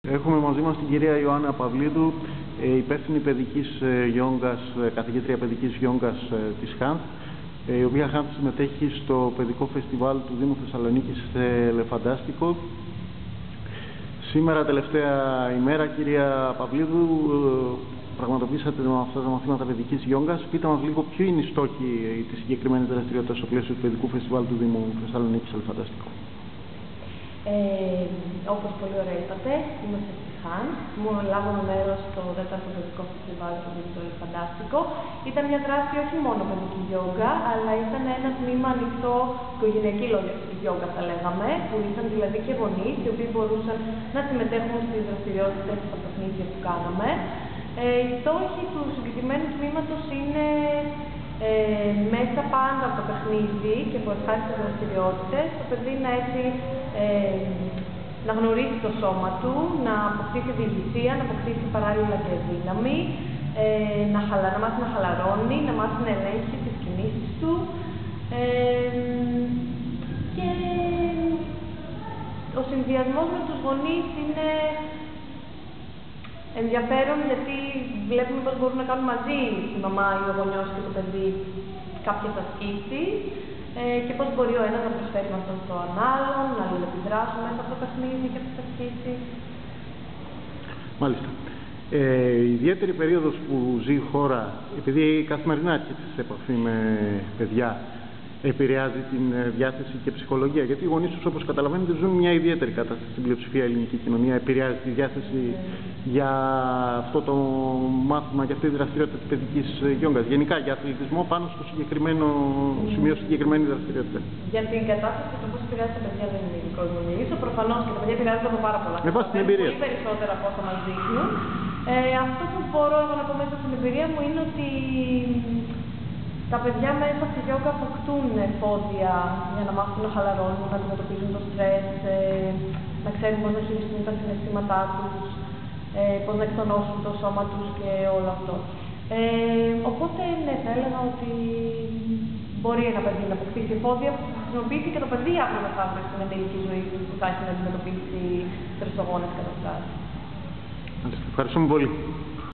Έχουμε μαζί μας την κυρία Ιωάννα Παυλίδου, υπεύθυνη παιδικής γιόγκας, καθηγήτρια παιδικής γιόγκας της ΧΑΝΘ, η οποία ΧΑΝΘ συμμετέχει στο παιδικό φεστιβάλ του Δήμου Θεσσαλονίκης Ελεφαντάστικο. Σήμερα, τελευταία ημέρα, κυρία Παυλίδου, πραγματοποιήσατε αυτά τα μαθήματα παιδικής γιόγκας. Πείτε μας λίγο ποιο είναι η στόχη της συγκεκριμένης δραστηριότητας στο πλαίσιο του παιδικού φεστιβάλ του Δήμου Θεσσαλονίκης Ελεφαντάστικο. Όπως πολύ ωραία είπατε, είμαστε στη ΧΑΝΘ. Λάβαμε μέρος στο 4ο παιδικό φεστιβάλ του Δήμου Ελεφαντάστικο. Ήταν μια δράση όχι μόνο παιδική γιόγκα, αλλά ήταν ένα τμήμα ανοιχτό, οικογενειακή γιόγκα θα λέγαμε, που ήταν δηλαδή και γονείς, οι οποίοι μπορούσαν να συμμετέχουν στις δραστηριότητες στα παιχνίδια που κάναμε. Οι στόχοι του συγκεκριμένου τμήματος είναι μέσα πάντα από το παιχνίδι και από ευχάριστες δραστηριότητες, το παιδί να έχει να γνωρίσει το σώμα του, να αποκτήσει διηγησία, να αποκτήσει παράλληλα και δύναμη, να μάθει να χαλαρώνει, να μάθει να ελέγχει τις κινήσεις του και ο συνδυασμός με τους γονείς είναι ενδιαφέρον, γιατί βλέπουμε πώς μπορούν να κάνουν μαζί η μαμά ή ο γονιός και το παιδί κάποιες ασκήσεις και πώς μπορεί ο ένας να προσφέρει με αυτόν τον άλλον, να αλληλεπιδράσουν μέσα από το παιχνίδι και από τις ασκήσεις. Μάλιστα. Η ιδιαίτερη περίοδος που ζει η χώρα, επειδή καθημερινά έρχεται σε επαφή με παιδιά, επηρεάζει την διάθεση και ψυχολογία. Γιατί οι γονείς τους, όπως καταλαβαίνετε, ζουν μια ιδιαίτερη κατάσταση στην πλειοψηφία ελληνική κοινωνία. Επηρεάζει τη διάθεση για αυτό το μάθημα και αυτή τη δραστηριότητα της παιδικής γιόγκας. Γενικά για αθλητισμό πάνω στο συγκεκριμένο σημείο, στη συγκεκριμένη δραστηριότητα. Για την κατάσταση του πώς επηρεάζει τα παιδιά δεν είναι ειδικό γνωρίζω. Προφανώς και τα παιδιά επηρεάζονται από πάρα πολλά. Με βάση την εμπειρία. Πολύ περισσότερα από όσα μας δείχνουν. Αυτό που μπορώ εγώ να πω μέσα στην εμπειρία μου είναι ότι τα παιδιά μέσα στη γιόγκα αποκτούν εφόδια για να μάθουν να χαλαρώνουν, να αντιμετωπίζουν το στρες, να ξέρουν πώς να χειριστούν τα συναισθήματά τους, πώς να εκτονώσουν το σώμα τους και όλο αυτό. Οπότε, ναι, θα έλεγα ότι μπορεί ένα παιδί να αποκτήσει εφόδια που θα χρησιμοποιήσει και το παιδί αύριο μεθαύριο στην ενήλικη ζωή του που θα έχει να αντιμετωπίσει στρεσογόνες καταστάσεις. Ευχαριστούμε πολύ.